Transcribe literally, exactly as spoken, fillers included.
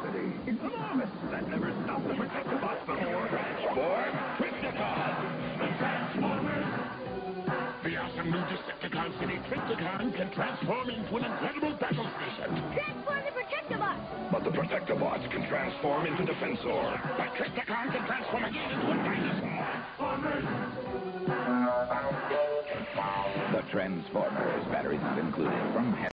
capacity is enormous. That never stopped the Protectobots before. Transform Trypticon! The Transformers! The awesome new Decepticon City Trypticon can transform into an incredible battle station. Transform the Protectobots! But the Protectobots can transform into Defensor. But Trypticon can transform again into a dinosaur. The Transformers, batteries not included from